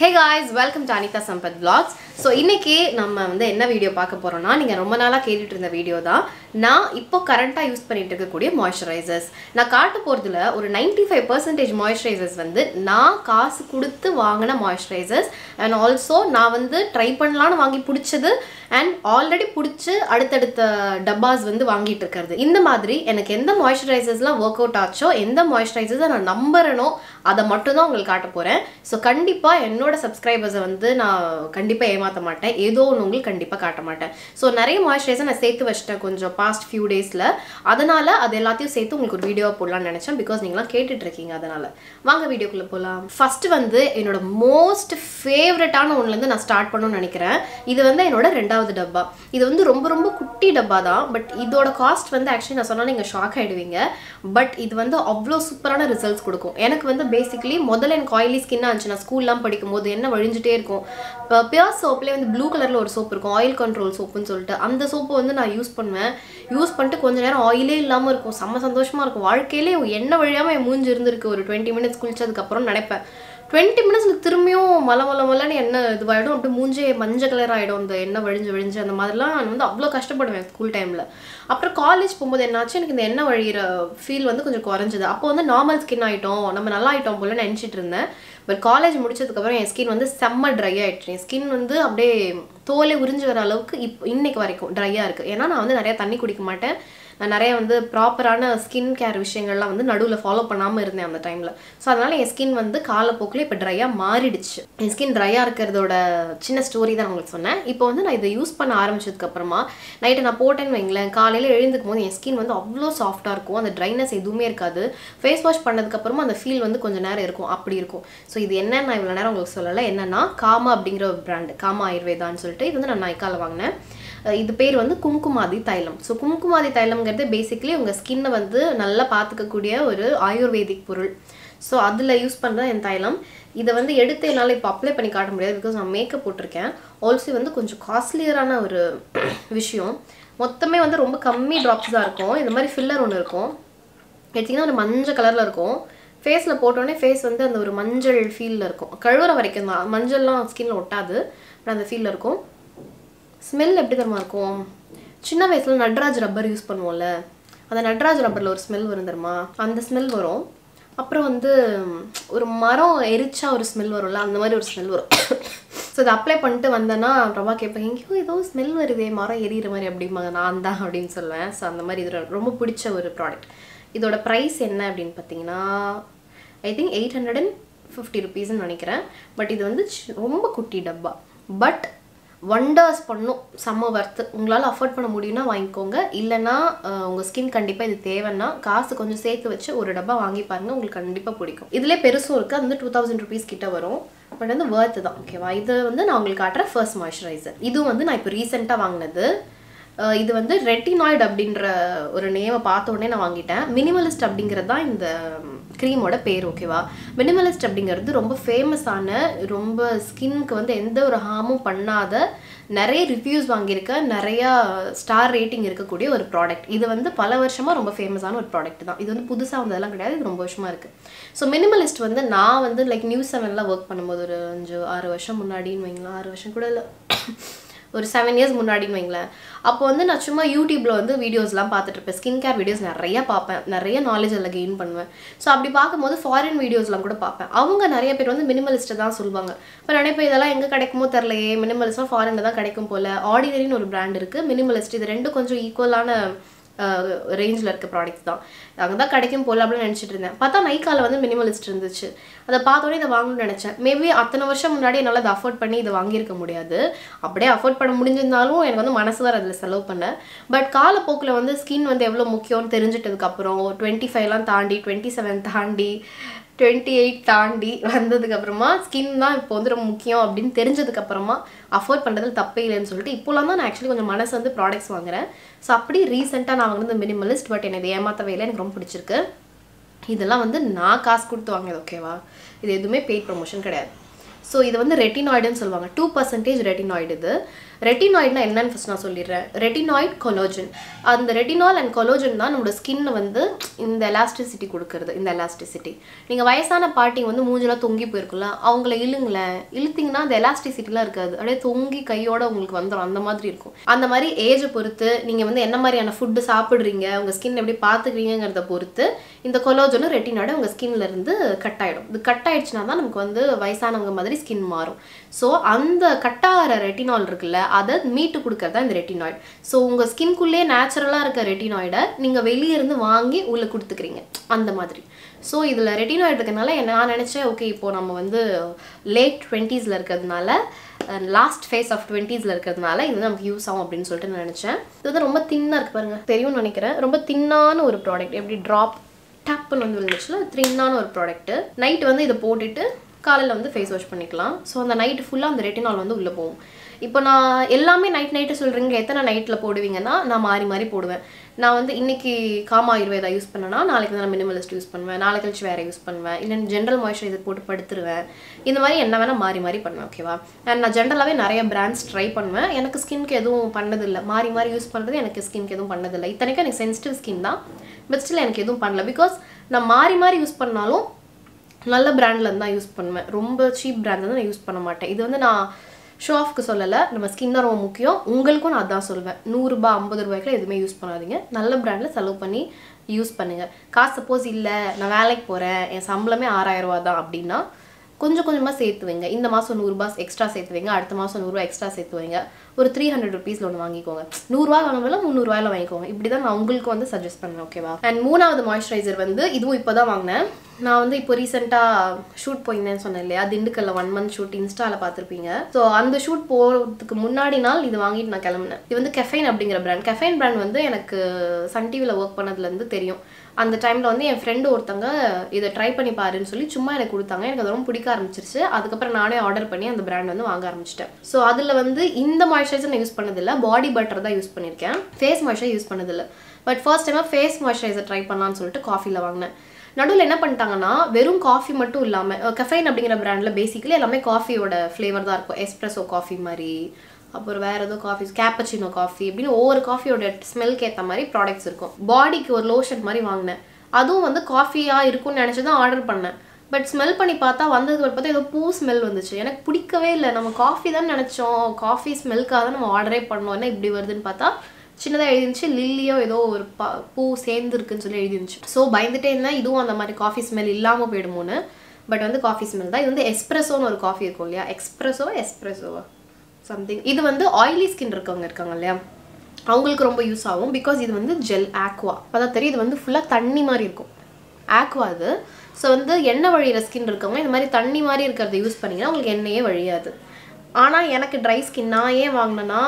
Hey guys, welcome to Anithasampath Vlogs. So இன்னைக்கு நம்ம வந்து என்ன வீடியோ பார்க்க போறோம்னா நீங்க ரொம்ப நாளா கேட்டிட்டு இருந்த வீடியோ தான். நான் இப்போ கரண்டா யூஸ் பண்ணிட்டு இருக்கக்கூடிய moisturizers. நான் காட்ட போறதுல ஒரு 95% moisturizers வந்து நான் காசு கொடுத்து வாங்கின moisturizers and also நான் வந்து ட்ரை பண்ணலாம்னு வாங்கி பிடிச்சது and already பிடிச்சு அடுத்தடுத்த டப்பாஸ் வந்து வாங்கிட்டு இருக்கிறது. இந்த மாதிரி எனக்கு எந்த moisturizers-லாம் வொர்க் அவுட் ஆச்சோ, எந்த moisturizers நான் நம்பறனோ அத மட்டும் தான் உங்களுக்கு காட்ட போறேன். சோ கண்டிப்பா என்னோட சப்ஸ்கிரைபர்ஸை வந்து நான் கண்டிப்பா ஏமாத்த மாட்டேன். ஏதோ ஒன்று உங்களுக்கு கண்டிப்பா காட்ட மாட்டேன். சோ நிறைய மாய்ஸ்சரைசர் நான் சேர்த்து வச்சிட்டேன் கொஞ்சம் பாஸ்ட் ஃபியூ டேஸ்ல. அதனால அது எல்லாத்தையும் சேர்த்து உங்களுக்கு ஒரு வீடியோவா போடலாம்னு நினைச்சேன். பிகாஸ் நீங்களாம் கேட்டுட்டு இருக்கீங்க. அதனால வாங்க வீடியோக்குள்ள போலாம். ஃபர்ஸ்ட் வந்து என்னோட மோஸ்ட் ஃபேவரட்டான ஒன்ல இருந்து நான் ஸ்டார்ட் பண்ணணும்னு நினைக்கிறேன். இது வந்து என்னோட ரெண்டாவது டப்பா. இது வந்து ரொம்ப ரொம்ப குட்டி டப்பா தான். பட் இதோட காஸ்ட் வந்து ஆக்சுவலி நான் சொன்னா நீங்க ஷாக் ஆயிடுவீங்க. பட் இது வந்து அவ்வளோ சூப்பரான ரிசல்ட்ஸ் கொடுக்கும். எனக்கு வந்து பேசிக்கலி முதல்ல எனக்கு ஆயிலி ஸ்கின்னா இருந்துச்சு. நான் ஸ்கூல்லாம் படிக்கும்போது என்ன வழிஞ்சிட்டே இருக்கும். இப்போ பியர் சோப்லேயே வந்து ப்ளூ கலரில் ஒரு சோப் இருக்கும், ஆயில் கண்ட்ரோல் சோப்புன்னு சொல்லிட்டு. அந்த சோப்பை வந்து நான் யூஸ் பண்ணுவேன். யூஸ் பண்ணிட்டு கொஞ்ச நேரம் ஆயிலே இல்லாமல் இருக்கும். செம்ம சந்தோஷமாக இருக்கும். வாழ்க்கையிலே என்ன வழியாமல் என் மூஞ்சி இருந்திருக்கு. ஒரு 20 மினிட்ஸ் குளிச்சதுக்கப்புறம் நினைப்பேன் 20 மினிட்ஸ்ல திரும்பியும் மலன்னு எண்ணெய் இதுவாகிடும். அப்படியே மூஞ்சே மஞ்சள் கலர் ஆகிடும். அந்த எண்ணெய் வழிஞ்சு அந்த மாதிரிலாம் நான் வந்து அவ்வளோ கஷ்டப்படுவேன் ஸ்கூல் டைமில். அப்புறம் காலேஜ் போகும்போது என்னாச்சு, எனக்கு இந்த எண்ணெய் வழிகிற ஃபீல் வந்து கொஞ்சம் குறைஞ்சிது. அப்போ வந்து நார்மல் ஸ்கின் ஆகிட்டோம், நம்ம நல்லா ஆகிட்டோம் போல நினச்சிட்டு இருந்தேன். பட் காலேஜ் முடிச்சதுக்கப்புறம் என் ஸ்கின் வந்து செம்ம ட்ரை ஆகிடுச்சு. என் ஸ்கின் வந்து அப்படியே தோலை உறிஞ்சு வர அளவுக்கு இன்னைக்கு வரைக்கும் ட்ரையாக இருக்குது. ஏன்னா நான் வந்து நிறையா தண்ணி குடிக்க மாட்டேன். நான் நிறைய வந்து ப்ராப்பரான ஸ்கின் கேர் விஷயங்கள்லாம் வந்து நடுவில் ஃபாலோ பண்ணாமல் இருந்தேன் அந்த டைமில். ஸோ அதனால் என் ஸ்கின் வந்து காலப்போக்கில் இப்போ ட்ரையாக மாறிடுச்சு. என் ஸ்கின் ட்ரையாக இருக்கிறதோட சின்ன ஸ்டோரி தான் உங்களுக்கு சொன்னேன். இப்போ வந்து நான் இதை யூஸ் பண்ண ஆரம்பிச்சதுக்கப்புறமா நைட்டு நான் போட்டேன்னு வைங்களேன், காலையில் எழுந்துக்கும் போது என் ஸ்கின் வந்து அவ்வளோ சாஃப்டாக இருக்கும். அந்த ட்ரைனஸ் எதுவுமே இருக்காது. ஃபேஸ் வாஷ் பண்ணதுக்கப்புறமா அந்த ஃபீல் வந்து கொஞ்சம் நேரம் இருக்கும், அப்படி இருக்கும். ஸோ இது என்ன நான் இவ்வளோ நேரம் உங்களுக்கு சொல்லலை. என்னன்னா காமா அப்படிங்கிற ஒரு பிராண்டு, காமா ஆயுர்வேதான்னு சொல்லிட்டு. இது வந்து நான் நைக்கால வாங்கினேன். இது பேர் வந்து குங்குமாதி தைலம். ஸோ குங்குமாதி தைலம்ங்கிறது பேசிக்கலி உங்கள் ஸ்கின்னை வந்து நல்லா பார்த்துக்கக்கூடிய ஒரு ஆயுர்வேதிக் பொருள். ஸோ அதில் யூஸ் பண்ணுற என் தைலம். இதை வந்து எடுத்து என்னால் இப்போ அப்ளை பண்ணி காட்ட முடியாது. பிகாஸ் நான் மேக்கப் போட்டிருக்கேன். ஆல்சோ வந்து கொஞ்சம் காஸ்ட்லியரான ஒரு விஷயம். மொத்தமே வந்து ரொம்ப கம்மி ட்ராப்ஸ் தான் இருக்கும். இந்த மாதிரி ஃபில்லர் ஒன்று இருக்கும். எடுத்திங்கன்னா ஒரு மஞ்சள் கலரில் இருக்கும். ஃபேஸில் போட்டோடனே ஃபேஸ் வந்து அந்த ஒரு மஞ்சள் ஃபீலில் இருக்கும். கழுவுற வரைக்கும் தான், மஞ்சள்லாம் ஸ்கின்னில் ஒட்டாது. பட் அந்த ஃபீலில் இருக்கும். ஸ்மெல் எப்படி தரமா இருக்கும். சின்ன வயசில் நட்ராஜ் ரப்பர் யூஸ் பண்ணுவோம்ல, அந்த நட்ராஜ் ரப்பரில் ஒரு ஸ்மெல் வரும் தருமா, அந்த ஸ்மெல் வரும். அப்புறம் வந்து ஒரு மரம் எரிச்சா ஒரு ஸ்மெல் வரும்ல, அந்த மாதிரி ஒரு ஸ்மெல் வரும். ஸோ இதை அப்ளை பண்ணிட்டு வந்தேன்னா ரொம்ப கேட்பேன், எங்கேயோ ஏதோ ஸ்மெல் வருதே மரம் எரியிற மாதிரி அப்படிம்பாங்க. நான் தான் அப்படின்னு சொல்லுவேன். ஸோ அந்த மாதிரி இது ரொம்ப பிடிச்ச ஒரு ப்ராடக்ட். இதோட ப்ரைஸ் என்ன அப்படின்னு பார்த்தீங்கன்னா ஐ திங்க் 850 rupeesன்னு நினைக்கிறேன். பட் இது வந்து ரொம்ப குட்டி டப்பா. பட் வண்டர்ஸ் பண்ணும், செம்ம வர்த்து. உங்களால் அஃபோர்ட் பண்ண முடியும்னா வாங்கிக்கோங்க. இல்லைன்னா உங்கள் ஸ்கின் கண்டிப்பாக இது தேவைன்னா காசு கொஞ்சம் சேர்த்து வச்சு ஒரு டப்பா வாங்கி பாருங்கள், உங்களுக்கு கண்டிப்பாக பிடிக்கும். இதிலே பெருசும் இருக்குது. அது வந்து 2000 rupees கிட்ட வரும். பட் வந்து வர்த்து தான். ஓகேவா. இது வந்து நான் உங்களுக்கு காட்டுற ஃபர்ஸ்ட் மாய்ஸ்சரைசர். இதுவும் வந்து நான் இப்போ ரீசெண்டாக வாங்கினது. இது வந்து ரெட்டினாய்டு அப்படின்ற ஒரு நேமை பார்த்த உடனே நான் வாங்கிட்டேன். மினிமலிஸ்ட் அப்படிங்கிறது தான் இந்த க்ரீமோட பேர். ஓகேவா. மினிமலிஸ்ட் அப்படிங்கிறது ரொம்ப ஃபேமஸான, ரொம்ப ஸ்கின்னுக்கு வந்து எந்த ஒரு ஹார்மும் பண்ணாத, நிறைய ரிவ்யூஸ் வாங்கியிருக்க, நிறையா ஸ்டார் ரேட்டிங் இருக்கக்கூடிய ஒரு ப்ராடக்ட். இது வந்து பல வருஷமாக ரொம்ப ஃபேமஸான ஒரு ப்ராடக்ட் தான். இது வந்து புதுசாக வந்ததெல்லாம் கிடையாது. இது ரொம்ப வருஷமாக இருக்குது. ஸோ மினிமலிஸ்ட் வந்து நான் வந்து லைக் நியூஸ் 7ல் ஒர்க் பண்ணும்போது ஒரு 5-6 வருஷம் முன்னாடின்னு வைங்களேன், 6 வருஷம் கூட இல்லை, ஒரு 7 years முன்னாடின்னு வைங்களேன். அப்போ வந்து நான் சும்மா யூடியூப்பில் வந்து வீடியோஸ்லாம் பார்த்துட்டு இருப்பேன். ஸ்கின் கேர் வீடியோஸ் நிறையா பார்ப்பேன். நிறைய நாலேஜ் அதில் கெயின் பண்ணுவேன். ஸோ அப்படி பார்க்கும்போது ஃபாரின் வீடியோஸ்லாம் கூட பார்ப்பேன். அவங்க நிறைய பேர் வந்து மினிமலிஸ்ட்டை தான் சொல்லுவாங்க. இப்போ நினைப்பேன் இதெல்லாம் எங்கே கிடைக்குமோ தெரிலையே, மினிமலிஸ்ட்லாம் ஃபாரினில் தான் கிடைக்கும் போல். ஆர்டினரின்னு ஒரு பிராண்ட் இருக்குது, மினிமலிஸ்ட். இது ரெண்டும் கொஞ்சம் ஈக்குவலான ரேஞ்சில் இருக்க ப்ராடக்ட்ஸ் தான். அங்கே தான் கிடைக்கும் போல் அப்படின்னு நினச்சிட்டு இருந்தேன். பார்த்தா நைக்கால வந்து மினிமலிஸ்ட் இருந்துச்சு. அதை பார்த்தோன்னே இதை வாங்கணும்னு நினச்சேன். மேபி அத்தனை வருஷம் முன்னாடி என்னால் அதை அஃபோர்ட் பண்ணி இதை வாங்கியிருக்க முடியாது. அப்படியே அஃபோர்ட் பண்ண முடிஞ்சிருந்தாலும் எனக்கு வந்து மனசு வர அதில் செலவு பண்ணேன். பட் காலப்போக்கில் வந்து ஸ்கின் வந்து எவ்வளோ முக்கியம்னு தெரிஞ்சிட்டதுக்கப்புறம் 25லாம் தாண்டி 27 தாண்டி 28 தாண்டி வந்ததுக்கப்புறமா ஸ்கின் தான் இப்போ வந்து ரொம்ப முக்கியம் அப்படின்னு தெரிஞ்சதுக்கப்புறமா அஃபோர்ட் பண்ணுறதுல தப்பே இல்லைன்னு சொல்லிட்டு இப்போலாம் தான் நான் ஆக்சுவலி கொஞ்சம் மனசு வந்து ப்ராடக்ட்ஸ் வாங்குறேன். ஸோ அப்படி ரீசெண்டாக நான் வாங்கினது மினிமலிஸ்ட். பட் எனக்கு ஏமாற்றவே இல்லை, எனக்கு ரொம்ப பிடிச்சிருக்கு. இதெல்லாம் வந்து நான் காசு கொடுத்து வாங்கினது. ஓகேவா. இது எதுவுமே பெய்ட் ப்ரமோஷன் கிடையாது. ஸோ இது வந்து ரெட்டினாய்டுன்னு சொல்லுவாங்க. 2% ரெட்டினாய்டு. இது ரெட்டினாய்ட்னா என்னன்னு ஃபர்ஸ்ட் நான் சொல்லிடுறேன். Retinoid collagen. அந்த ரெட்டினால் அண்ட் கொலோஜன் தான் நம்மளோட ஸ்கின்னை வந்து இந்த எலாஸ்டிசிட்டி கொடுக்குறது. இந்த எலாஸ்டிசிட்டி நீங்கள் வயசான பாட்டிங்க வந்து மூஞ்செல்லாம் தொங்கி போயிருக்குல்ல, அவங்கள இழுங்களேன், இழுத்திங்கன்னா அந்த எலாஸ்டிசிட்டிலாம் இருக்காது, அப்படியே தொங்கி கையோட உங்களுக்கு வந்துடும், அந்த மாதிரி இருக்கும். அந்த மாதிரி ஏஜை பொறுத்து நீங்கள் வந்து என்ன மாதிரியான ஃபுட்டு சாப்பிட்றீங்க, உங்கள் ஸ்கின் எப்படி பார்த்துக்கிறீங்கிறத பொறுத்து இந்த கொலோஜனும் ரெட்டினாய்டும் உங்கள் ஸ்கின்ல இருந்து கட் ஆகிடும். இது கட் ஆயிடுச்சுன்னா தான் நமக்கு வந்து வயசானவங்க மாதிரி ஸ்கின் மாறும். ஸோ அந்த கட்டாகிற ரெட்டினால் இருக்குல்ல, அதை மீட்டு கொடுக்கறது தான் இந்த ரெட்டினாய்டு. ஸோ உங்கள் ஸ்கின்குள்ளேயே நேச்சுரலாக இருக்க ரெட்டினாய்டை நீங்கள் வெளியே இருந்து வாங்கி உள்ளே கொடுத்துக்கிறீங்க, அந்த மாதிரி. ஸோ இதில் ரெட்டினாய்டு இருக்கனால நான் நினச்சேன், ஓகே இப்போது நம்ம வந்து லேட் 20s இருக்கிறதுனால, லாஸ்ட் ஃபேஸ் ஆஃப் 20s இருக்கிறதுனால இது வந்து நமக்கு யூஸ் ஆகும் அப்படின்னு சொல்லிட்டு நான் நினச்சேன். இது வந்து ரொம்ப தின்னாக இருக்குது பாருங்கள், தெரியும்னு நினைக்கிறேன். ரொம்ப தின்னான ஒரு ப்ராடக்ட், எப்படி ட்ராப் டப்புன்னு வந்து விழுந்துச்சுல, தின்னான ஒரு ப்ராடக்ட்டு. நைட்டு வந்து இதை போட்டுட்டு காலையில் வந்து ஃபேஸ் வாஷ் பண்ணிக்கலாம். ஸோ அந்த நைட்டு ஃபுல்லாக அந்த ரெட்டினால் வந்து உள்ளே போகும். இப்போ நான் எல்லாமே நைட்டு சொல்கிறீங்க, எத்தனை நைட்டில் போடுவீங்கன்னா நான் மாறி மாறி போடுவேன். நான் வந்து இன்றைக்கி காமா ஆயுர்வேதா யூஸ் பண்ணேன்னா நாளைக்கு வந்து நான் மினிமலிஸ்ட் யூஸ் பண்ணுவேன், நாளைக்கு கழிச்சு வேறு யூஸ் பண்ணுவேன், இல்லை ஜென்ரல் மாய்ஸ்சரைசர் போட்டு படுத்துருவேன். இந்த மாதிரி என்ன வேணால் மாறி மாறி பண்ணுவேன், ஓகேவா. அண்ட் நான் ஜென்ரலாகவே நிறைய பிராண்ட்ஸ் ட்ரை பண்ணுவேன். எனக்கு ஸ்கின்க்கு எதுவும் பண்ணதில்லை, மாறி மாறி யூஸ் பண்ணுறது எனக்கு ஸ்கின்க்கு எதுவும் பண்ணதில்லை. இத்தனைக்கும் எனக்கு சென்சிட்டிவ் ஸ்கின் தான், பட் ஸ்டில் எனக்கு எதுவும் பண்ணல. பிகாஸ் நான் மாறி மாறி யூஸ் பண்ணாலும் நல்ல பிராண்ட்லேருந்து தான் யூஸ் பண்ணுவேன், ரொம்ப சீப் பிராண்ட்லேருந்து நான் யூஸ் பண்ண மாட்டேன். இது வந்து நான் ஷோ ஆஃப்க்கு சொல்லலை, நம்ம ஸ்கின் ரொம்ப முக்கியம். உங்களுக்கும் நான் அதான் சொல்வேன், 100 ரூபாய் 50 ரூபாய்க்குலாம் எதுவுமே யூஸ் பண்ணாதீங்க, நல்ல பிராண்டில் செலவு பண்ணி யூஸ் பண்ணுங்கள். காசு சப்போஸ் இல்லை, நான் வேலைக்கு போகிறேன், என் சம்பளமே 6000 ரூபா தான் அப்படின்னா கொஞ்சம் கொஞ்சமாக சேர்த்து வைங்க. இந்த மாதம் 100 ரூபாய் எக்ஸ்ட்ரா சேர்த்து வைங்க, அடுத்த மாதம் 100 ரூபா எக்ஸ்ட்ரா சேர்த்து வைங்க. ஒரு 300 ருபீஸில் ஒன்று வாங்கிக்கோங்க, 100 ரூபா வாங்கினால 300 ரூபாயில் வாங்கிக்கோங்க. இப்படி தான் நான் உங்களுக்கு வந்து சஜஸ்ட் பண்ணுவேன், ஓகேவா. அண்ட் 3வது மாய்ஸ்சரைசர் வந்து இதுவும் இப்போ தான் வாங்கினேன். நான் வந்து இப்போ ரீசெண்டாக ஷூட் போயிருந்தேன்னு சொன்னேன் இல்லையா, திண்டுக்கல்ல 1 month ஷூட் இன்ஸ்டாவில் பார்த்துருப்பீங்க. ஸோ அந்த ஷூட் போகிறதுக்கு முன்னாடி நாள் இது வாங்கிட்டு நான் கிளம்புனேன். இது வந்து கெஃபைன் அப்படிங்கிற பிராண்ட். கெஃபைன் பிராண்ட் வந்து எனக்கு சன் டிவியில் ஒர்க் பண்ணதுலேருந்து தெரியும். அந்த டைமில் வந்து என் ஃப்ரெண்டு ஒருத்தங்க இதை ட்ரை பண்ணி பாருன்னு சொல்லி சும்மா எனக்கு கொடுத்தாங்க. எனக்கு அது ரொம்ப பிடிக்க ஆரம்பிச்சிருச்சு. அதுக்கப்புறம் நானே ஆர்டர் பண்ணி அந்த பிராண்ட் வந்து வாங்க ஆரம்பிச்சிட்டேன். ஸோ அதில் வந்து இந்த மாய்ஸ்சரைசர் நான் யூஸ் பண்ணதில்லை, பாடி பட்டர் தான் யூஸ் பண்ணியிருக்கேன், ஃபேஸ் மாய்ஸ்சரைசர் யூஸ் பண்ணதில்லை. பட் ஃபர்ஸ்ட் டைமாக ஃபேஸ் மாய்ஸ்சரைசர் ட்ரை பண்ணலான்னு சொல்லிட்டு காஃபியில் வாங்கினேன். நடுவில் என்ன பண்ணிட்டாங்கன்னா, வெறும் காஃபி மட்டும் இல்லாமல், கெஃபைன் அப்படிங்கிற பிராண்டில் பேசிக்கலி எல்லாமே காஃபியோட ஃப்ளேவர் தான் இருக்கும். எஸ்ப்ரெஸோ காஃபி மாதிரி, அப்புறம் வேறு ஏதோ காஃபி, கேப்பச்சினோ காஃபி, இப்படின்னு ஒவ்வொரு காஃபியோட ஸ்மெல்க்கு ஏற்ற மாதிரி ப்ராடக்ட்ஸ் இருக்கும். பாடிக்கு ஒரு லோஷன் மாதிரி வாங்கினேன், அதுவும் வந்து காஃபியாக இருக்கும்னு நினச்சி தான் ஆர்டர் பண்ணேன். பட் ஸ்மெல் பண்ணி பார்த்தா வந்தது பார்த்தா ஏதோ பூ ஸ்மெல் வந்துச்சு. எனக்கு பிடிக்கவே இல்லை. நம்ம காஃபி தான் நினச்சோம், காஃபி ஸ்மெல்க்காக தான் நம்ம ஆர்டரே பண்ணோம், என்ன இப்படி வருதுன்னு பார்த்தா சின்னதாக எழுதிருந்துச்சு, லில்லியோ ஏதோ ஒரு பூ சேர்ந்துருக்குன்னு சொல்லி எழுதிருந்துச்சு. ஸோ பயந்துட்டே இருந்தேன், இதுவும் அந்த மாதிரி காஃபி ஸ்மெல் இல்லாமல் போயிடுமோன்னு. பட் வந்து காஃபி ஸ்மெல் தான். இது வந்து எஸ்ப்ரெஸோன்னு ஒரு காஃபி இருக்கும் இல்லையா, எஸ்ப்ரெஸோவா சம்திங். இது வந்து ஆயிலி ஸ்கின் இருக்கவங்க இருக்காங்க இல்லையா, அவங்களுக்கு ரொம்ப யூஸ் ஆகும். பிகாஸ் இது வந்து ஜெல் ஆக்வா, அதான் தெரியும், இது வந்து ஃபுல்லாக தண்ணி மாதிரி இருக்கும், ஆக்வா இது. ஸோ வந்து எண்ணெய் வழியிற ஸ்கின் இருக்கவங்க இந்த மாதிரி தண்ணி மாதிரி இருக்கிறத யூஸ் பண்ணிங்கன்னா உங்களுக்கு எண்ணெயே வழியாது. ஆனால் எனக்கு ட்ரை ஸ்கின், நான் ஏன் வாங்கினேன்னா,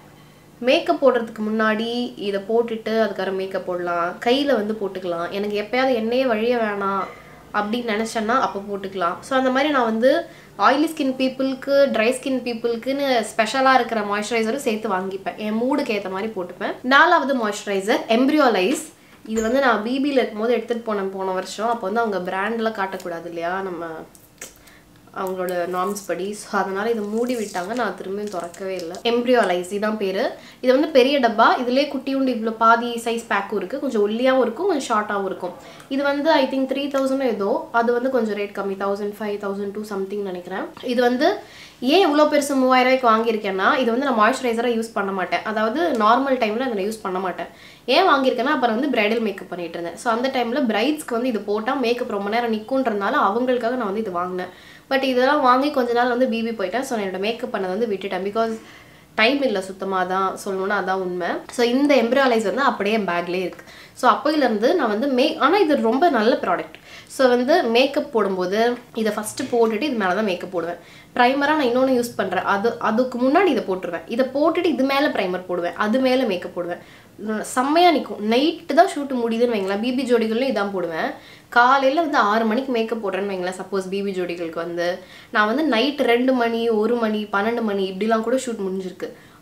மேக்கப் போடுறதுக்கு முன்னாடி இதை போட்டுட்டு அதுக்கப்புறம் மேக்கப் போடலாம், கையில் வந்து போட்டுக்கலாம், எனக்கு எப்போயாவது எண்ணெயே வழிய வேணாம் அப்படின்னு நினச்சேன்னா அப்போ போட்டுக்கலாம். ஸோ அந்த மாதிரி நான் வந்து ஆயிலி ஸ்கின் பீப்புளுக்கு, ட்ரை ஸ்கின் பீப்புளுக்குன்னு ஸ்பெஷலாக இருக்கிற மாய்ஸ்சரைசரும் சேர்த்து வாங்கிப்பேன், என் மூடுக்கு ஏற்ற மாதிரி போட்டுப்பேன். 4வது மாய்ஸ்சரைசர் எம்ப்ரியோலைஸ். இது வந்து நான் பிபியில் இருக்கும்போது எடுத்துகிட்டு போன வருஷம். அப்போ வந்து அவங்க பிராண்டெலாம் காட்டக்கூடாது இல்லையா, நம்ம அவங்களோட நார்ம்ஸ் படி. ஸோ அதனால் இதை மூடி விட்டாங்க, நான் திரும்பியும் திறக்கவே இல்லை. எம்ப்ரியோலைஸ் இதான் பேர். இது வந்து பெரிய டப்பா, இதிலே குட்டி உண்டு இவ்வளோ பாதி சைஸ் பேக்கும் இருக்குது, கொஞ்சம் ஒல்லியாகவும் இருக்கும், கொஞ்சம் ஷார்ட்டாகவும் இருக்கும். இது வந்து ஐ திங்க் 3000 ஏதோ, அது வந்து கொஞ்சம் ரேட் கம்மி, 1500 1002 சம்திங் நினைக்கிறேன். இது வந்து ஏன் இவ்வளோ பெருசு 3000 ரூபாய்க்கு வாங்கியிருக்கேன்னா, இது வந்து நான் மாய்ஸ்சரைசராக யூஸ் பண்ண மாட்டேன், அதாவது நார்மல் டைமில் அதை நான் யூஸ் பண்ண மாட்டேன். ஏன் வாங்கியிருக்கேன்னா, அப்புறம் வந்து பிரைடல் மேக்கப் பண்ணிட்டு இருந்தேன். ஸோ அந்த டைமில் பிரைட்ஸ்க்கு வந்து இது போட்டால் மேக்கப் ரொம்ப நேரம் நிற்குன்றதுனால அவங்களுக்காக நான் வந்து இது வாங்கினேன். பட் இதெல்லாம் வாங்கி கொஞ்ச நாள் வந்து பிபி போயிட்டேன். ஸோ நான் என்னோட மேக்கப் பண்ணதை வந்து விட்டுட்டேன். பிகாஸ் டைம் இல்லை சுத்தமாக, தான் சொல்லணும்னா அதான் உண்மை. ஸோ இந்த எம்ப்ரியோலைஸ் வந்து அப்படியே என் பேக்லேயே இருக்குது. ஸோ அப்போயிலேருந்து நான் வந்து ஆனால் இது ரொம்ப நல்ல ப்ராடக்ட். ஸோ வந்து மேக்கப் போடும்போது இதை ஃபஸ்ட்டு போட்டுட்டு இது மேலே தான் மேக்கப் போடுவேன். ப்ரைமராக நான் இன்னொன்று யூஸ் பண்ணுறேன், அதுக்கு முன்னாடி இதை போட்டுருவேன். இதை போட்டுட்டு இது மேலே ப்ரைமர் போடுவேன், அது மேலே மேக்கப் போடுவேன். செம்மையாக நிற்கும். நைட்டு தான் ஷூட்டு முடியுதுன்னு வைங்களேன், பிபி ஜோடிகள்லையும் இதான் போடுவேன். காலையில் வந்து 6 மணிக்கு மேக்கப் போடுறேன்னு வைங்களேன், சப்போஸ் பிபி ஜோடிகளுக்கு வந்து நான் வந்து நைட்டு 2 மணி 1 மணி 12 மணி இப்படிலாம் கூட ஷூட் முடிஞ்சிருக்கு.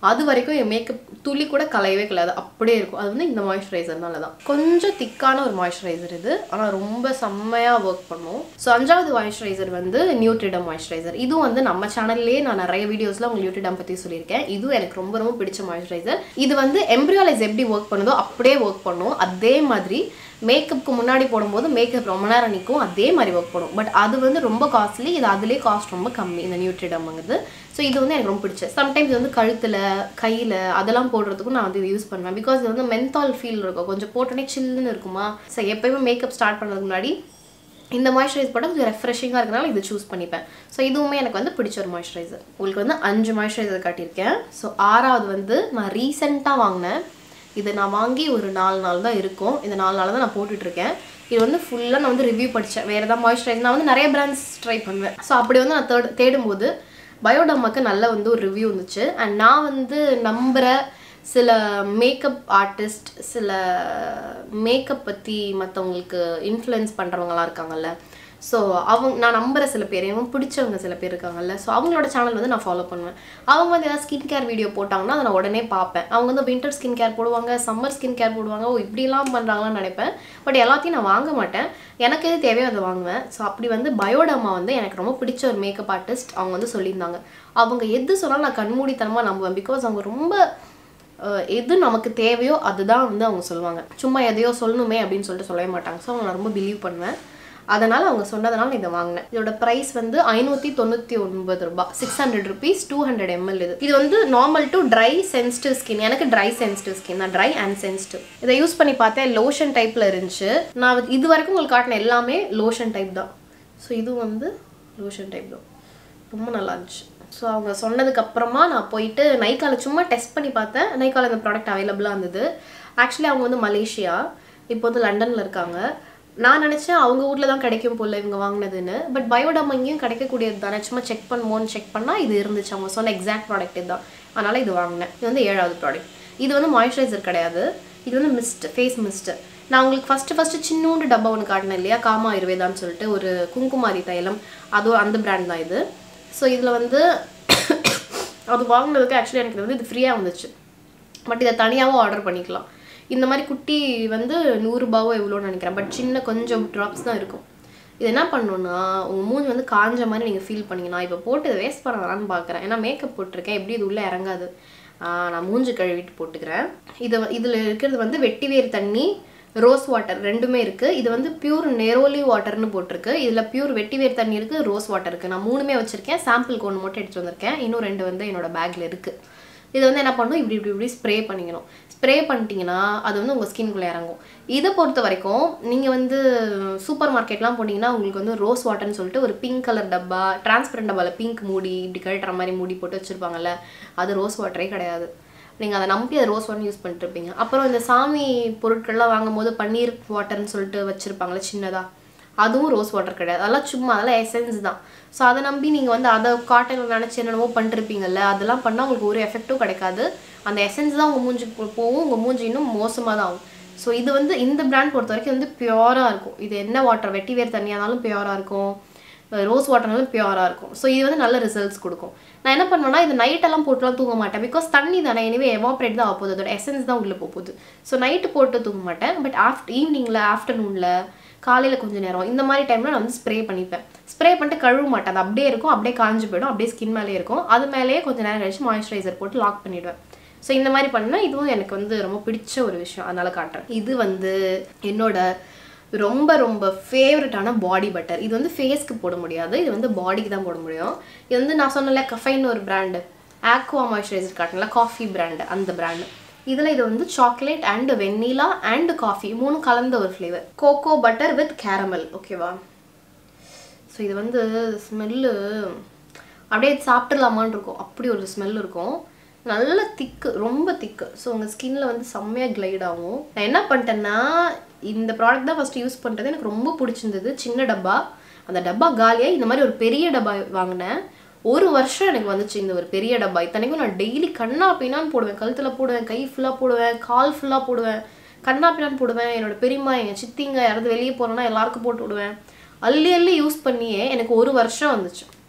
அது வரைக்கும் என் மேக்கப் துளி கூட கலையவே கலையாது, அப்படியே இருக்கும். அது வந்து இந்த மாய்ஸ்சரைசர்னால தான். கொஞ்சம் திக்கான ஒரு மாய்ஸ்சரைசர் இது, ஆனால் ரொம்ப செம்மையாக ஒர்க் பண்ணும். ஸோ 5வது மாய்ஸ்சரைசர் வந்து நியூட்ரிடம் மாய்ஸ்சரைசர். இதுவும் வந்து நம்ம சேனல்லேயே நான் நிறைய வீடியோஸில் உங்களுக்கு நியூட்ரிடம் பற்றி சொல்லியிருக்கேன். இதுவும் எனக்கு ரொம்ப ரொம்ப பிடிச்ச மாய்ஸ்சரைசர். இது வந்து எம்ப்ரியாலைஸ் எப்படி ஒர்க் பண்ணுதோ அப்படியே ஒர்க் பண்ணும். அதே மாதிரி மேக்கப்புக்கு முன்னாடி போடும்போது மேக்கப் ரொம்ப நேரம் நிற்கும், அதே மாதிரி ஒர்க் பண்ணும். பட் அது வந்து ரொம்ப காஸ்ட்லி, இது அதுலேயே காஸ்ட் ரொம்ப கம்மி இந்த நியூட்ரிடம்ங்கிறது. ஸோ இது வந்து எனக்கு ரொம்ப பிடிச்சது. சம்டைம்ஸ் வந்து கழுத்தில் கையில் அதெல்லாம் போடுறதுக்கும் நான் வந்து இது யூஸ் பண்ணுவேன். பிகாஸ் இது வந்து மென்தால் ஃபீல் இருக்கும், கொஞ்சம் போட்டோன்னே சில்லுன்னு இருக்குமா. ஸோ எப்போயுமே மேக்கப் ஸ்டார்ட் பண்ணுறதுக்கு முன்னாடி இந்த மாய்ஸ்சரைசர் போட்டால் கொஞ்சம் ரெஃப்ரெஷிங்காக இருக்கனால இது சூஸ் பண்ணிப்பேன். ஸோ இதுவுமே எனக்கு வந்து பிடிச்ச ஒரு மாய்ஸ்சரைசர். உங்களுக்கு வந்து 5 மாய்ஸ்சரைசர் காட்டியிருக்கேன். ஸோ 6வது வந்து நான் ரீசெண்டாக வாங்கினேன். இது நான் வாங்கி ஒரு 4 நாள் தான் இருக்கும். இந்த 4 நாள் தான் நான் போட்டுட்ருக்கேன். இது வந்து ஃபுல்லாக நான் வந்து ரிவ்யூ படித்தேன். வேறு ஏதாவது மாய்ஸ்சரைசர் நான் வந்து நிறைய பிராண்ட்ஸ் ட்ரை பண்ணுவேன். ஸோ அப்படி வந்து நான் தேடும்போது பயோடர்மாக்கு நல்ல வந்து ஒரு ரிவ்யூ இருந்துச்சு. அண்ட் நான் வந்து நம்புகிற சில மேக்கப் ஆர்டிஸ்ட், சில மேக்கப் பற்றி மற்றவங்களுக்கு இன்ஃப்ளூயன்ஸ் பண்ணுறவங்களாம் இருக்காங்கல்ல, ஸோ நான் நம்புகிற சில பேர், எனக்கு பிடிச்சவங்க சில பேர் இருக்காங்கல்ல, ஸோ அவங்களோட சேனல் வந்து நான் ஃபாலோ பண்ணுவேன். அவங்க வந்து ஏதாவது ஸ்கின் கேர் வீடியோ போட்டாங்கன்னா அதை நான் உடனே பார்ப்பேன். அவங்க வந்து வின்டர் ஸ்கின் கேர் போடுவாங்க, சம்மர் ஸ்கின் கேர் போடுவாங்க. இப்படிலாம் பண்ணுறாங்களான்னு நினைப்பேன். பட் எல்லாத்தையும் நான் வாங்க மாட்டேன், எனக்கு எது தேவையோ அதை வாங்குவேன். ஸோ அப்படி வந்து பயோடர்மா வந்து எனக்கு ரொம்ப பிடிச்ச ஒரு மேக்கப் ஆர்டிஸ்ட். அவங்க வந்து சொல்லியிருந்தாங்க, அவங்க எது சொன்னாலும் நான் கண்மூடித்தனமாக நம்புவேன். பிகாஸ் அவங்க ரொம்ப எது நமக்கு தேவையோ அதுதான் வந்து அவங்க சொல்லுவாங்க. சும்மா எதையோ சொல்லணுமே அப்படின்னு சொல்லிட்டு சொல்லவே மாட்டாங்க. ஸோ அவங்க நான் ரொம்ப பிலீவ் பண்ணுவேன். அதனால் அவங்க சொன்னதுனால இதை வாங்கினேன். இதோட ப்ரைஸ் வந்து 599 ரூபாய், 600 rupees, 200 ml. இது வந்து normal to dry sensitive skin. எனக்கு ட்ரை சென்சிட்டிவ் ஸ்கின், நான் ட்ரை அண்ட் சென்சிட்டிவ். இதை யூஸ் பண்ணி பார்த்தேன், லோஷன் டைப்பில் இருந்துச்சு. நான் இது வரைக்கும் உங்களுக்கு காட்டின எல்லாமே லோஷன் டைப் தான். ஸோ இது வந்து லோஷன் டைப் தான், ரொம்ப நல்லா இருந்துச்சு. ஸோ அவங்க சொன்னதுக்கப்புறமா நான் போயிட்டு நைக்காவில் சும்மா டெஸ்ட் பண்ணி பார்த்தேன். நைக்காவில் இந்த ப்ராடக்ட் அவைலபிளாக இருந்தது. ஆக்சுவலி அவங்க வந்து மலேசியா, இப்போ வந்து லண்டனில் இருக்காங்க. நான் நினச்சேன் அவங்க ஊரில் தான் கிடைக்கும் போல் இவங்க வாங்கினதுன்னு. பட் பயோடர்மா இங்கேயும் கிடைக்கக்கூடியது தானே, சும்மா செக் பண்ணுவோன்னு செக் பண்ணால் இது இருந்துச்சு. அவங்க சொன்ன எக்ஸாக்ட் ப்ராடக்ட் இதுதான், அதனால் இது வாங்கினேன். இது வந்து 7வது ப்ராடக்ட். இது வந்து மாய்ஸ்சரைசர் கிடையாது, இது வந்து மிஸ்ட், ஃபேஸ் மிஸ்ட்டு. நான் உங்களுக்கு ஃபஸ்ட்டு சின்னூண்டு டப்பா ஒன்று காட்டினேன் இல்லையா, காமா ஆயுர்வேதான்னு சொல்லிட்டு ஒரு குங்குமாரி தைலம், அதுவும் அந்த பிராண்ட் தான் இது. ஸோ இதில் வந்து அது வாங்கினதுக்கு ஆக்சுவலி எனக்கு வந்து இது ஃப்ரீயாக வந்துச்சு. பட் இதை தனியாகவும் ஆர்டர் பண்ணிக்கலாம். இந்த மாதிரி குட்டி வந்து 100 ரூபாவோ எவ்வளோன்னு நினைக்கிறேன். பட் சின்ன கொஞ்சம் ட்ராப்ஸ் தான் இருக்கும். இது என்ன பண்ணணுன்னா, உங்கள் மூஞ்சி வந்து காஞ்ச மாதிரி நீங்கள் ஃபீல் பண்ணிங்கன்னா, இப்போ போட்டு இதை வேஸ்ட் பண்ண வரான்னு பார்க்குறேன். ஏன்னா மேக்கப் போட்டிருக்கேன், எப்படி இது உள்ளே இறங்காது. நான் மூஞ்சி கழுவிட்டு போட்டுக்கிறேன். இதில் இருக்கிறது வந்து வெட்டிவேர் தண்ணி, ரோஸ் வாட்டர் ரெண்டுமே இருக்குது. இது வந்து பியூர் நெரோலி வாட்டர்னு போட்டிருக்கு. இதில் பியூர் வெட்டிவேர் தண்ணி இருக்குது, ரோஸ் வாட்டர் இருக்குது. நான் 3மே வச்சுருக்கேன். சாம்பிளுக்கு 1 மட்டும் எடுத்துகிட்டு வந்திருக்கேன். இன்னும் 2 வந்து என்னோடய பேக்கில் இருக்குது. இது வந்து என்ன பண்ணணும், இப்படி ஸ்ப்ரே பண்ணிக்கணும். ஸ்ப்ரே பண்ணிட்டீங்கன்னா அது வந்து உங்கள் ஸ்கின்குள்ளே இறங்கும். இதை பொறுத்த வரைக்கும் நீங்கள் வந்து சூப்பர் மார்க்கெட்லாம் போனீங்கன்னா உங்களுக்கு வந்து ரோஸ் வாட்டர்னு சொல்லிட்டு ஒரு பிங்க் கலர் டப்பா, டிரான்ஸ்பரண்ட் டப்பாவில் பிங்க் மூடி, இப்படி கழட்டுற மாதிரி மூடி போட்டு வச்சுருப்பாங்கல்ல, அது ரோஸ் வாட்டரே கிடையாது. நீங்கள் அதை நம்பி அதை ரோஸ் வாட்டர் யூஸ் பண்ணிட்டு இருப்பீங்க. அப்புறம் இந்த சாமி பொருட்கள்லாம் வாங்கும் போது பன்னீர் வாட்டர்னு சொல்லிட்டு வச்சுருப்பாங்களே சின்னதாக, அதுவும் ரோஸ் வாட்டர் கிடையாது. அதெல்லாம் சும்மா, அதெல்லாம் எசன்ஸ் தான். ஸோ அதை நம்பி நீங்கள் வந்து அதை காட்டன் நினச்சி என்னென்னமோ பண்ணிருப்பீங்கல்ல, அதெல்லாம் பண்ணால் உங்களுக்கு ஒரு எஃபெக்ட்டும் கிடைக்காது. அந்த எசன்ஸ் தான் உங்கள் மூஞ்சிக்கு போகும், உங்கள் மூஞ்சி இன்னும் மோசமாக தான் ஆகும். ஸோ இது வந்து இந்த பிராண்ட் பொறுத்த வரைக்கும் வந்து பியூராக இருக்கும். இது என்ன வாட்டர், வெட்டிவேர் தண்ணியானாலும் பியூராக இருக்கும், ரோஸ் வாட்டர்னாலும் பியூராக இருக்கும். ஸோ இது வந்து நல்ல ரிசல்ட்ஸ் கொடுக்கும். நான் என்ன பண்ணுவேன்னா, இது நைட்டெல்லாம் போட்டுலாம் தூங்க மாட்டேன். பிகாஸ் தண்ணி தானே, எனிவே எவாப்ரேட் தான் ஆகுது, அதோட எசன்ஸ் தான் உள்ளே போகுது. ஸோ நைட்டு போட்டு தூங்க மாட்டேன். பட் ஈவினிங்கில், ஆஃப்டர்நூனில், காலையில் கொஞ்சம் நேரம் இந்த மாதிரி டைமில் நான் வந்து ஸ்ப்ரே பண்ணிப்பேன். ஸ்ப்ரே பண்ணிட்டு கழுவ மாட்டேன், அது அப்படியே இருக்கும், அப்படியே காஞ்சு போயிடும், அப்படியே ஸ்கின் மேலே இருக்கும். அது மேலேயே கொஞ்சம் நேரம் கழிச்சு மாய்ஸ்சரைசர் போட்டு லாக் பண்ணிவிடுவேன். ஸோ இந்த மாதிரி பண்ணால் இதுவும் எனக்கு வந்து ரொம்ப பிடிச்ச ஒரு விஷயம், அதனால் காட்டுறேன். இது வந்து என்னோட ரொம்ப ரொம்ப ஃபேவரட்டான பாடி பட்டர். இது வந்து ஃபேஸ்க்கு போட முடியாது, இது வந்து பாடிக்கு தான் போட முடியும். இது வந்து நான் சொன்னல கஃபைன் ஒரு பிராண்டு, ஆக்வா மாய்ஸ்சரைசர் காட்டினல, காஃபி பிராண்டு, அந்த பிராண்டு. இதில் இது வந்து chocolate and vanilla and coffee 3 கலந்த ஒரு flavour, cocoa butter with caramel. ஓகேவா? ஸோ இது வந்து ஸ்மெல்லு அப்படியே சாப்பிட்றலாமான்னு இருக்கும், அப்படி ஒரு ஸ்மெல் இருக்கும். நல்ல திக்கு, ரொம்ப திக்கு. ஸோ உங்கள் ஸ்கின்னில் வந்து செம்மையாக கிளைட் ஆகும். நான் என்ன பண்ணிட்டேன்னா, இந்த ப்ராடக்ட் தான் ஃபஸ்ட்டு யூஸ் பண்ணுறது, எனக்கு ரொம்ப பிடிச்சிருந்தது. சின்ன டப்பா, அந்த டப்பா காலியாக இந்த மாதிரி ஒரு பெரிய டப்பா வாங்கினேன். 1 வருஷம் எனக்கு வந்துச்சு இந்த ஒரு பெரிய டப்பா. இத்தனைக்கும் நான் டெய்லி கண்ணா பின்னான்னு போடுவேன், கழுத்தில் போடுவேன், கை ஃபுல்லாக போடுவேன், கால் ஃபுல்லாக போடுவேன், கண்ணா பின்னான்னு போடுவேன். என்னோட பெரியம்மா, எங்கள் சித்திங்க யாராவது வெளியே போகிறோன்னா எல்லாருக்கும் போட்டு விடுவேன். அள்ளி யூஸ் பண்ணியே எனக்கு 1 வருஷம் வந்துச்சு.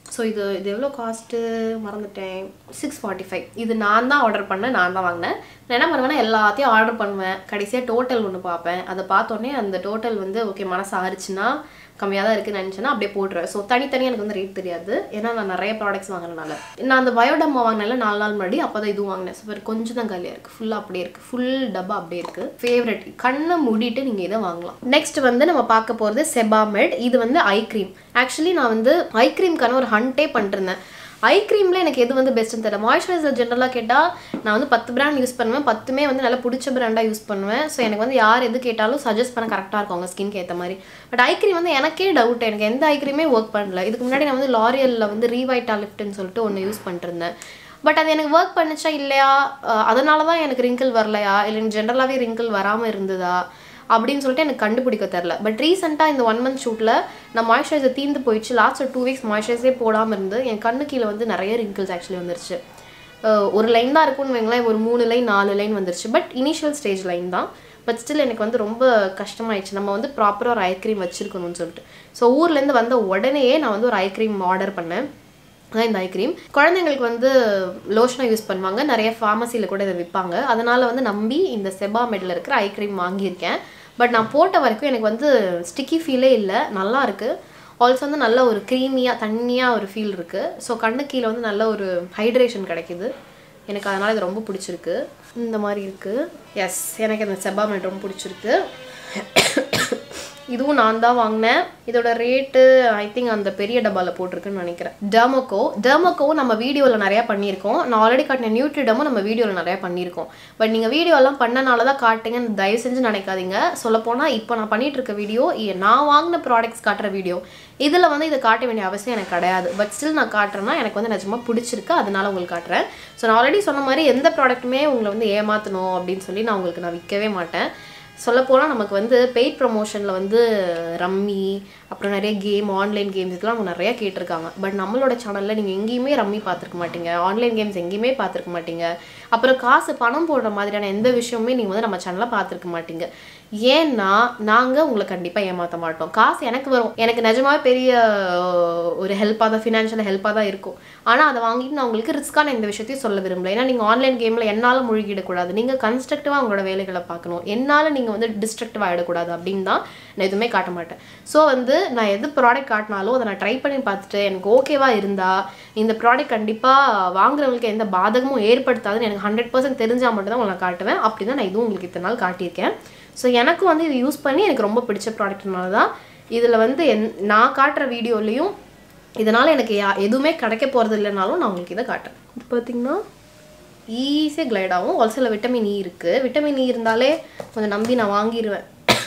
ஸோ இது எவ்வளோ காஸ்ட்டு மறந்துட்டேன், 645. இது நான் தான் ஆர்டர் பண்ணேன், நான் தான் வாங்கினேன். நான் என்ன பண்ணுவேன்னா எல்லாத்தையும் ஆர்டர் பண்ணுவேன், கடைசியாக டோட்டல் ஒன்று பார்ப்பேன். அதை பார்த்தோன்னே அந்த டோட்டல் வந்து ஓகே மனசு ஆறுச்சுன்னா கம்மியாக தான் இருக்குன்னு நினச்சேன்னா அப்படியே போட்டுருவேன். ஸோ தனித்தனியாக எனக்கு வந்து ரேட் தெரியாது, ஏன்னா நான் நிறைய ப்ராடக்ட்ஸ் வாங்கினால. நான் அந்த பயோடம்மா வாங்கினால 4 நாள் முன்னாடி அப்போ தான் இதுவும் வாங்கினேன். ஸோ கொஞ்சம் தான் காலியாக இருக்குது, ஃபுல்லாக அப்படியே இருக்குது, ஃபுல் டப்பா அப்படியே இருக்குது. ஃபேவரட், கண்ணை மூடிட்டு நீங்கள் இதை வாங்கலாம். நெக்ஸ்ட் வந்து நம்ம பார்க்க போகிறது செபாமெட். இது வந்து ஐ க்ரீம். ஆக்சுவலி நான் வந்து ஐ க்ரீம்க்கான ஒரு ஹண்டே பண்ணிருந்தேன். ஐ க்ரீமில் எனக்கு எது வந்து பெஸ்ட்டுன்னு தெரியல. மாய்ஸ்சரைசர் ஜென்ரலாக கேட்டால் நான் வந்து 10 பிராண்ட் யூஸ் பண்ணுவேன், 10மே வந்து நல்லா பிடிச்ச பிராண்டாக யூஸ் பண்ணுவேன். ஸோ எனக்கு வந்து யார் எது கேட்டாலும் சஜஸ்ட் பண்ண கரெக்டாக இருக்கும் அவங்க ஸ்கின்க்கு ஏற்ற மாதிரி. பட் ஐ க்ரீம் வந்து எனக்கே டவுட், எனக்கு எந்த ஐ க்ரீமே ஒர்க் பண்ணல. இதுக்கு முன்னாடி நான் வந்து லாரியலில் வந்து ரீவைட்டா லிஃப்ட்னு சொல்லிட்டு ஒன்று யூஸ் பண்ணிருந்தேன். பட் அது எனக்கு ஒர்க் பண்ணிச்சா இல்லையா, அதனால தான் எனக்கு ரிங்கிள் வரலையா, இல்லை ஜென்ரலாகவே ரிங்கிள் வராமல் இருந்ததா அப்படின்னு சொல்லிட்டு எனக்கு கண்டுபிடிக்க தெரில. பட் ரீசெண்டாக இந்த 1 மந்த் ஷூட்டில் நான் மாய்ஸ்சரைசர் தீர்ந்து போயிடுச்சு. லாஸ்ட் 2 வீக்ஸ் மாய்ஸ்சரைசரே போடாமல் இருந்து என் கண்ணு கீழே வந்து நிறைய ரிங்கிள்ஸ் ஆக்சுவலி வந்துருச்சு. ஒரு லைன் தான் இருக்கும்னு வைங்களேன், ஒரு 3 லைன் 4 லைன் வந்துருச்சு. பட் இனிஷியல் ஸ்டேஜ் லைன் தான். பட் ஸ்டில் எனக்கு வந்து ரொம்ப கஷ்டமாயிடுச்சு, நம்ம வந்து ப்ராப்பராக ஒரு ஐ க்ரீம் வச்சுருக்கணும்னு சொல்லிட்டு. ஸோ ஊர்லேருந்து வந்த உடனேயே நான் வந்து ஒரு ஐ க்ரீம் ஆர்டர் பண்ணேன். அதான் இந்த ஐ க்ரீம். குழந்தைங்களுக்கு வந்து லோஷனாக யூஸ் பண்ணுவாங்க, நிறைய ஃபார்மசியில் கூட இதை விற்பாங்க. அதனால் வந்து நம்பி இந்த செபாமெட்டில் இருக்கிற ஐ க்ரீம் வாங்கியிருக்கேன். பட் நான் போட்ட வரைக்கும் எனக்கு வந்து ஸ்டிக்கி ஃபீலே இல்லை, நல்லா இருக்குது. ஆல்சோ வந்து நல்ல ஒரு க்ரீமியாக தண்ணியாக ஒரு ஃபீல் இருக்குது. ஸோ கண்ணு கீழே வந்து நல்ல ஒரு ஹைட்ரேஷன் கிடைக்கிது எனக்கு. அதனால் இது ரொம்ப பிடிச்சிருக்கு. இந்த மாதிரி இருக்குது. எஸ், எனக்கு இந்த செபாமெட் ரொம்ப பிடிச்சிருக்கு. இதுவும் நான் தான் வாங்கினேன். இதோட ரேட்டு ஐ திங்க் அந்த பெரிய டப்பாவில் போட்டிருக்குன்னு நினைக்கிறேன். டெர்மோகோ நம்ம வீடியோவில் நிறையா பண்ணியிருக்கோம். நான் ஆல்ரெடி காட்டின நியூட்ரிடமும் நம்ம வீடியோவில் நிறையா பண்ணியிருக்கோம். பட் நீங்கள் வீடியோலாம் பண்ணனால தான் காட்டுங்கன்னு தயவு செஞ்சு நினைக்காதீங்க. சொல்லப்போனால் இப்போ நான் பண்ணிகிட்டு இருக்க வீடியோ நான் வாங்கின ப்ராடக்ட்ஸ் காட்டுற வீடியோ. இதில் வந்து இதை காட்ட வேண்டிய அவசியம் எனக்கு கிடையாது. பட் ஸ்டில் நான் காட்டுறேன்னா எனக்கு வந்து நிஜமாக பிடிச்சிருக்கு, அதனால உங்களுக்கு காட்டுறேன். ஸோ நான் ஆல்ரெடி சொன்ன மாதிரி எந்த ப்ராடக்ட்டுமே உங்களை வந்து ஏமாற்றணும் அப்படின்னு சொல்லி நான் உங்களுக்கு விற்கவே மாட்டேன். சொல்லப்போனால் நமக்கு வந்து பெய்ட் ப்ரமோஷனில் வந்து ரம்மி, அப்புறம் நிறைய கேம், ஆன்லைன் கேம்ஸ் இதெல்லாம் அவங்க நிறையா கேட்டிருக்காங்க. பட் நம்மளோட சேனலில் நீங்கள் எங்கேயுமே ரம்மி பார்த்துருக்க மாட்டீங்க, ஆன்லைன் கேம்ஸ் எங்கேயுமே பார்த்துருக்க மாட்டீங்க, அப்புறம் பணம் போடுற மாதிரியான எந்த விஷயமுமே நீங்கள் வந்து நம்ம சேனலில் பார்த்துருக்க மாட்டீங்க. ஏன்னா நாங்கள் உங்களை கண்டிப்பாக ஏமாற்ற மாட்டோம். காசு எனக்கு வரும், எனக்கு நிஜமாவே பெரிய ஒரு ஹெல்ப்பாக தான், ஃபினான்ஷியல் ஹெல்ப்பாக தான் இருக்கும். ஆனால் அதை வாங்கிட்டு நான் உங்களுக்கு ரிஸ்க்கான இந்த விஷயத்தையும் சொல்ல விரும்பல. ஏன்னா நீங்கள் ஆன்லைன் கேமில் என்னால் மூழ்கிடக்கூடாது, நீங்கள் கன்ஸ்ட்ரக்டிவாக உங்களோட வேலைகளை பார்க்கணும், என்னால் நீங்கள் வந்து டிஸ்ட்ரக்டிவ் ஆகிடக்கூடாது அப்படின்னு தான் நான் எதுவுமே காட்ட மாட்டேன். ஸோ வந்து நான் எது ப்ராடக்ட் காட்டினாலும் அதை நான் ட்ரை பண்ணி பார்த்துட்டு எனக்கு ஓகேவாக இருந்தால் இந்த ப்ராடக்ட் கண்டிப்பாக வாங்குறவங்களுக்கு எந்த பாதகமும் ஏற்படுத்தாதுன்னு எனக்கு 100% தெரிஞ்சால் மட்டும் தான் உங்களை காட்டுவேன். அப்படி தான் நான் இதுவும் உங்களுக்கு இத்தனை நாள் காட்டியிருக்கேன். ஸோ எனக்கு வந்து இது யூஸ் பண்ணி எனக்கு ரொம்ப பிடிச்ச ப்ராடக்ட்னால தான் இதில் வந்து நான் காட்டுற வீடியோலையும் இதனால் எனக்கு எதுவுமே கிடைக்க போகிறது இல்லைனாலும் நான் உங்களுக்கு இதை காட்டுறேன். இது பார்த்திங்கன்னா ஈஸியாக கிளைட் ஆகும். ஆல்சோ விட்டமின் இ இருக்குது. விட்டமின் இ இருந்தாலே கொஞ்சம் நம்பி நான் வாங்கிடுவேன்,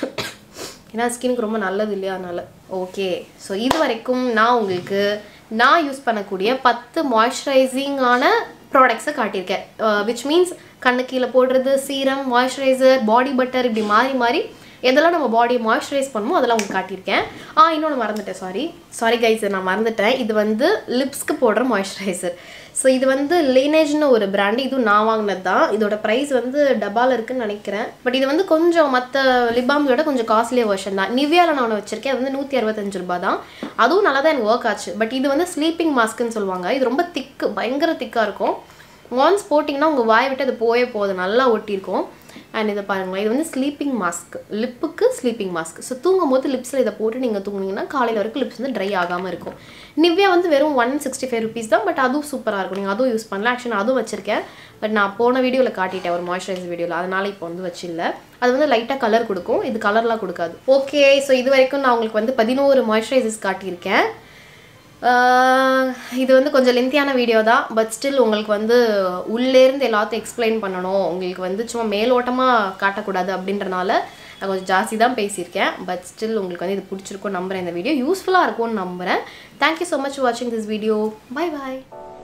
ஏன்னா ஸ்கினுக்கு ரொம்ப நல்லது இல்லையா, அதனால். ஓகே, ஸோ இது வரைக்கும் நான் உங்களுக்கு நான் யூஸ் பண்ணக்கூடிய 10 மாய்ஸ்சரைசிங்கான ப்ராடக்ட்ஸை காட்டியிருக்கேன். விச் மீன்ஸ் கண்ணு கீழே போடுறது, சீரம், மாய்ஸ்சரைசர், பாடி பட்டர், இப்படி மாறி மாறி எதெல்லாம் நம்ம பாடியை மாய்ஸ்சரைஸ் பண்ணுமோ அதெல்லாம் உங்களுக்கு காட்டியிருக்கேன். இன்னொன்று மறந்துட்டேன், சாரி கைஸ், நான் மறந்துட்டேன். இது வந்து லிப்ஸ்க்கு போடுற மாய்ஸ்சரைசர். ஸோ இது வந்து லினேஜ்னு ஒரு பிராண்டு, இதுவும் நான் வாங்கினது தான். இதோட ப்ரைஸ் வந்து டப்பாவில் இருக்குன்னு நினைக்கிறேன். பட் இது வந்து கொஞ்சம் மற்ற லிப்பாம்ஸோட கொஞ்சம் காஸ்ட்லியாக வெர்ஷன் தான். நிவியாவில் நான் ஒன்று வச்சிருக்கேன், அது வந்து 165 ரூபா தான். அதுவும் நல்லா தான் எனக்கு ஒர்க் ஆச்சு. பட் இது வந்து ஸ்லீப்பிங் மாஸ்க்குன்னு சொல்லுவாங்க. இது ரொம்ப திக்கு, பயங்கர திக்காக இருக்கும். ஒன்ஸ் போட்டிங்கன்னா உங்கள் வாயை விட்டு அது போகுது, நல்லா ஒட்டியிருக்கும். அண்ட் இதை பாருங்களேன், இது வந்து ஸ்லீப்பிங் மாஸ்க், லிப்புக்கு ஸ்லீப்பிங் மாஸ்க். ஸோ தூங்கும் போது லிப்ஸில் இதை போட்டு நீங்கள் தூங்குனீங்கன்னா காலையில் வரைக்கும் லிப்ஸ் வந்து ட்ரை ஆகாமல் இருக்கும். நிவ்யா வந்து வெறும் 165 ருபீஸ் தான். பட் அதுவும் சூப்பராக இருக்கும், நீங்கள் அதுவும் யூஸ் பண்ணலாம். ஆக்சுவலி அதுவும் வச்சிருக்கேன். பட் நான் போன வீடியோவில் காட்டிட்டேன், ஒரு மாய்ஸ்சரைசர் வீடியோவில், அதனால் இப்போ வந்து வச்சில்ல. அது வந்து லைட்டாக கலர் கொடுக்கும், இது கலர்லாம் கொடுக்காது. ஓகே, ஸோ இது வரைக்கும் நான் உங்களுக்கு வந்து 11 மாய்ஸ்சரைசர்ஸ் காட்டியிருக்கேன். இது வந்து கொஞ்சம் லென்த்தியான வீடியோ தான். பட் ஸ்டில் உங்களுக்கு வந்து உள்ளேருந்து எல்லாத்தையும் எக்ஸ்பிளைன் பண்ணணும், உங்களுக்கு வந்து சும்மா மேலோட்டமாக காட்டக்கூடாது அப்படின்றனால நான் கொஞ்சம் ஜாஸ்தி தான் பேசியிருக்கேன். பட் ஸ்டில் உங்களுக்கு வந்து இது பிடிச்சிருக்கும் நம்புகிறேன். இந்த வீடியோ யூஸ்ஃபுல்லாக இருக்கும்னு நம்புகிறேன். தேங்க்யூ ஸோ மச் ஃபார் வாட்சிங் திஸ் வீடியோ. Bye bye.